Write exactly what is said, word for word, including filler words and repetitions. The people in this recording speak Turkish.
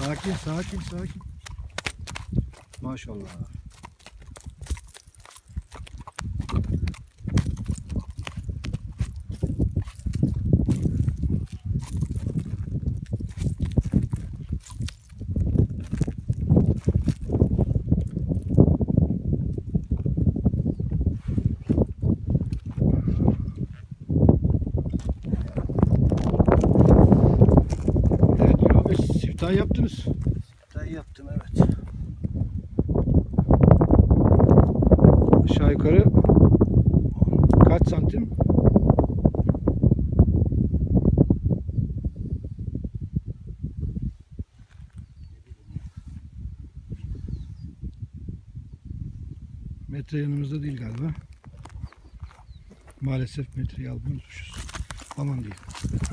Sakin, sakin, sakin. Maşallah. Evet, Gürol Bey, siftah yaptınız. Siftah yaptım, evet. Aşağı yukarı kaç santim? Metre yanımızda değil galiba. Maalesef metreyi almayı unutmuşuz. Aman diyeyim.